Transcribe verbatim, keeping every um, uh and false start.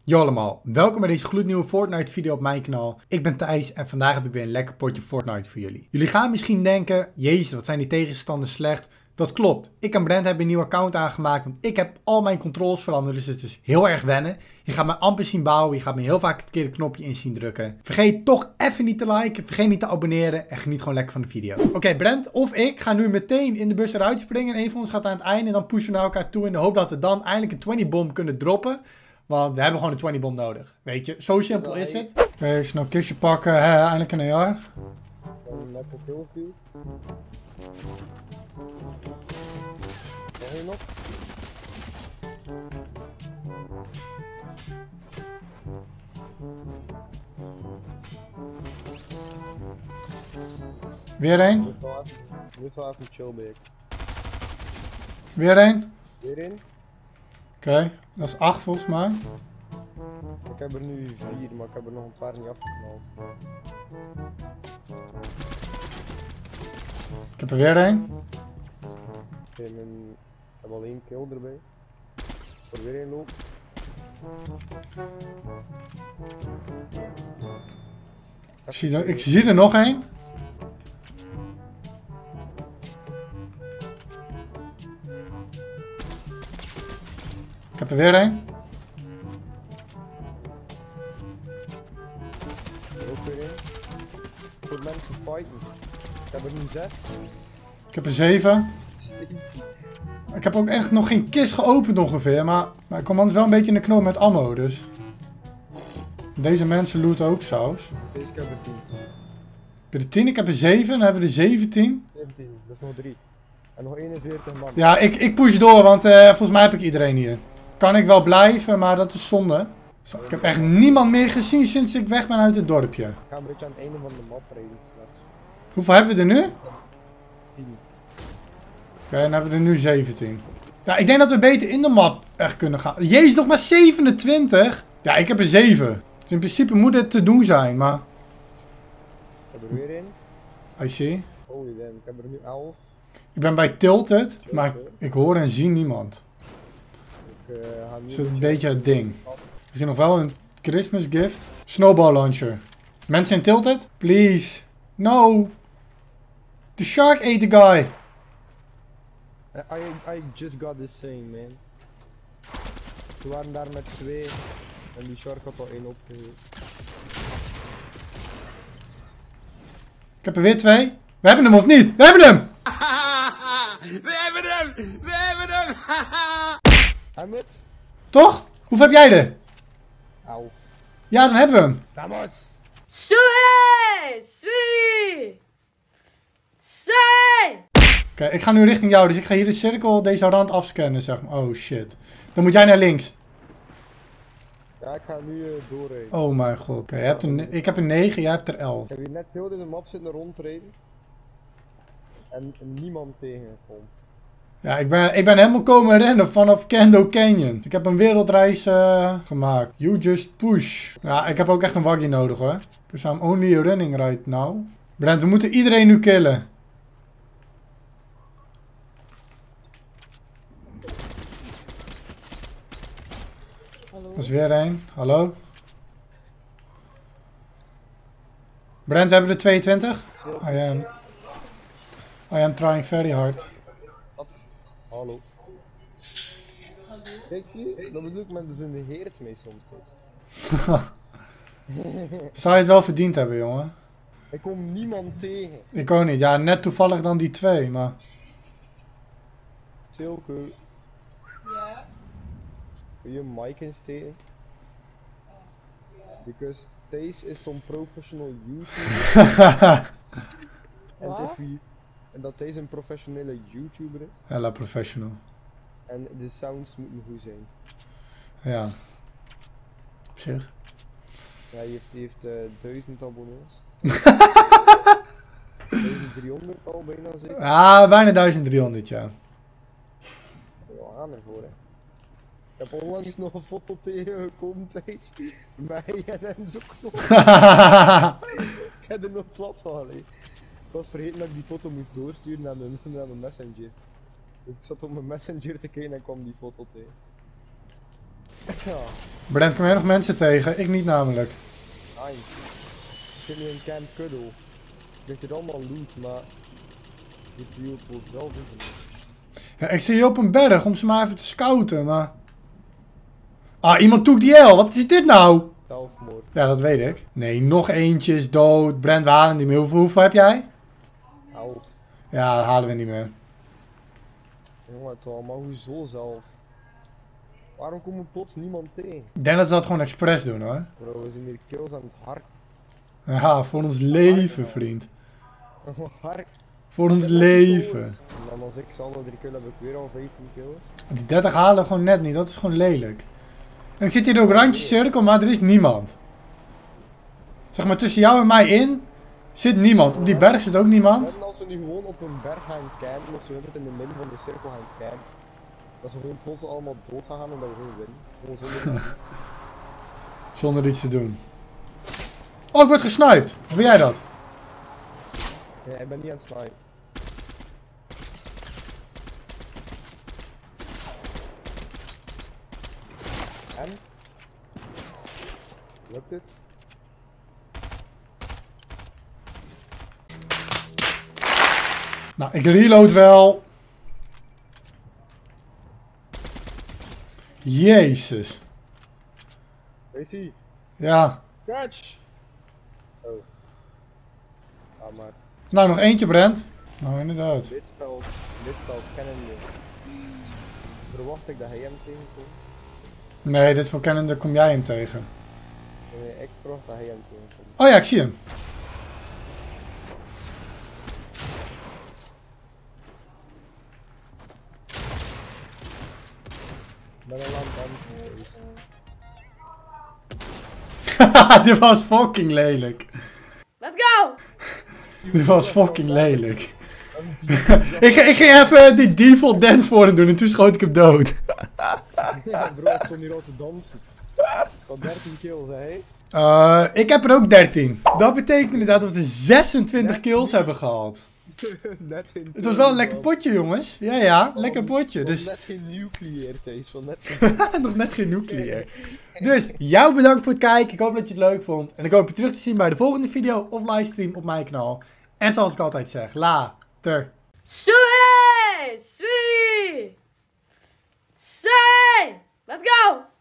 Yo allemaal, welkom bij deze gloednieuwe Fortnite video op mijn kanaal. Ik ben Thijs en vandaag heb ik weer een lekker potje Fortnite voor jullie. Jullie gaan misschien denken, jezus wat zijn die tegenstanders slecht. Dat klopt, ik en Brent hebben een nieuw account aangemaakt, want ik heb al mijn controls veranderd, dus het is heel erg wennen. Je gaat me amper zien bouwen, je gaat me heel vaak het verkeerde knopje in zien drukken. Vergeet toch even niet te liken, vergeet niet te abonneren en geniet gewoon lekker van de video. Oké, okay, Brent of ik gaan nu meteen in de bus eruit springen en een van ons gaat aan het einde en dan pushen we naar elkaar toe in de hoop dat we dan eindelijk een twintig bomb kunnen droppen. Want we hebben gewoon een twintig bomb nodig. Weet je, zo simpel is het. Oké, okay, snel een kistje pakken. Hè, eindelijk een A R. Net op kills die. Nog één nog. Weer één. Nu is wel even chill bij ik. Weer één. Weer één. Oké, okay, dat is acht volgens mij. Ik heb er nu vier, maar ik heb er nog een paar niet afgeknald. Ik heb er weer één. Ik heb, een... heb al één kill erbij. Ik er weer één loop. Ik zie er, ik zie er nog één. Ik heb er weer één. Er ook weer één. Voor mensen fighten. Ik heb er nu zes. Ik heb er zeven. Jezus. Ik heb ook echt nog geen kist geopend ongeveer, maar, maar ik kom anders wel een beetje in de knoop met ammo, dus. Deze mensen looten ook saus. Deze ik heb er tien. Ik heb er tien, ik heb er zeven, dan hebben we er zeventien. zeventien, dat is nog drie. En nog eenenveertig man. Ja, ik, ik push door, want uh, volgens mij heb ik iedereen hier. Kan ik wel blijven, maar dat is zonde. Zo, ik heb echt niemand meer gezien sinds ik weg ben uit het dorpje. Ik ga een beetje aan het einde van de map rijden straks. Hoeveel hebben we er nu? tien. Oké, okay, dan hebben we er nu zeventien. Ja, ik denk dat we beter in de map echt kunnen gaan. Jezus, nog maar zevenentwintig? Ja, ik heb er zeven. Dus in principe moet het te doen zijn, maar... Ik heb er weer in. I see. Holy damn, ik heb er nu elf. Ik ben bij Tilted, maar ik, ik hoor en zie niemand. Ik uh, ga nu dat is een beetje, beetje het ding. Er is nog wel een Christmas gift. Snowball launcher. Mensen in Tilted? Please. No. The shark ate the guy. I, I just got this thing, man. We waren daar met twee en die shark had al één opgegeven. Ik heb er weer twee. We hebben hem of niet? We hebben hem! We hebben hem! We hebben hem! Hem het? Toch? Hoeveel heb jij er? Elf. Ja, dan hebben we hem. Vamos! Sui! Sui! Sui! Oké, okay, ik ga nu richting jou, dus ik ga hier de cirkel, deze rand afscannen, zeg maar. Oh shit. Dan moet jij naar links. Ja, ik ga nu uh, doorrijden. Oh mijn god. Oké, okay, ik heb een negen, jij hebt er elf. Ik heb hier net heel deze map zitten rondrijden. En niemand tegengekomen. Ja, ik ben, ik ben helemaal komen rennen vanaf Kendo Canyon. Ik heb een wereldreis uh, gemaakt. You just push. Ja, ik heb ook echt een waggie nodig hoor. Because I'm only running right now. Brent, we moeten iedereen nu killen. Hallo? Dat is weer één. Hallo? Brent, we hebben er tweeëntwintig. I am... I am trying very hard. Wat? Hallo? Kijk je? Dat bedoel ik met dus in de heert mee soms steeds. Zou je het wel verdiend hebben, jongen? Ik kom niemand tegen. Ik ook niet. Ja, net toevallig dan die twee, maar... Silke. Ja? Wil je mic insteken? Because Thijs is zo'n professional YouTuber. En if we... En dat deze een professionele YouTuber is. Hella professional. En de sounds moeten goed zijn. Ja. Op zich. Ja, hij heeft, hij heeft uh, duizend abonnees. duizend driehonderd al bijna zeker? Ah, bijna duizend driehonderd, ja. Ja, aan ervoor hè. Ik heb onlangs nog een foto tegengekomen, Thijs. Mij en Enzo Knop. Ik heb er nog plat van, allee. Ik was vergeten dat ik die foto moest doorsturen naar mijn, naar mijn messenger. Dus ik zat op mijn messenger te kijken en kwam die foto tegen. Ja, Brent, kom jij nog mensen tegen? Ik niet namelijk. eind. Ik zit nu in Camp Cuddle. Ik ligt hier allemaal loot, maar... Die viewpool zelf is er niet. Ja, ik zie je op een berg om ze maar even te scouten, maar... Ah, iemand toekt die L. Wat is dit nou? Zelfmoord. Ja, dat weet ik. Nee, nog eentje is dood. Brent, we halen niet meer. Hoeveel, hoeveel heb jij? Elf. Ja, dat halen we niet meer. Jongen, toch, maar hoezo zelf? Waarom komt er plots niemand tegen? Ik denk dat ze dat gewoon expres doen, hoor. Bro, we zijn hier kills aan het hark. Ja, voor ons leven, vriend. Hark. Voor ons Ik heb nog leven. niet zo- En dan als ik zal drie kill heb ik weer al vijftien kills. Die dertig halen we gewoon net niet. Dat is gewoon lelijk. En ik zit hier ook randje cirkel, maar er is niemand. Zeg maar, tussen jou en mij in zit niemand. Op die berg zit ook niemand. En als we nu gewoon op een berg gaan campen, of zo altijd in het midden van de cirkel gaan campen, dat ze gewoon plots allemaal dood gaan gaan en dat we gewoon winnen. Gewoon zonder Zonder iets te doen. Oh, ik word gesniped. Hoe ben jij dat? Ja, ik ben niet aan het snipen. En? Lukt het? Nou, ik reload wel. Jezus. Is hij? Ja. Catch! Oh. Ah, maar Nou, nog eentje, Brent. Nou, inderdaad. dit spel, dit spel kennende. Verwacht ik dat hij hem tegenkomt? Nee, dit is wel kennende, kom jij hem tegen. Nee, ik verwacht dat hij hem tegenkomt. Oh ja, ik zie hem. Ik ben al aan het dansen geweest. Dit was fucking lelijk. Let's go! Dit was fucking lelijk. ik, ik ging even die default dance voor hem doen en toen schoot ik hem dood. Ja bro, ik stond hier al te dansen. Ik had dertien kills, hè? Uh, ik heb er ook dertien. Dat betekent inderdaad dat we zesentwintig kills hebben gehad. Net geen Het was wel een lekker potje, jongens. Ja, ja, lekker potje. Dus... Dus Net geen nuclear taste, van net geen... nog net geen nuclear. Dus, jou bedankt voor het kijken. Ik hoop dat je het leuk vond. En ik hoop je terug te zien bij de volgende video of livestream op mijn kanaal. En zoals ik altijd zeg, later. Sui! Sui! Sui! Let's go!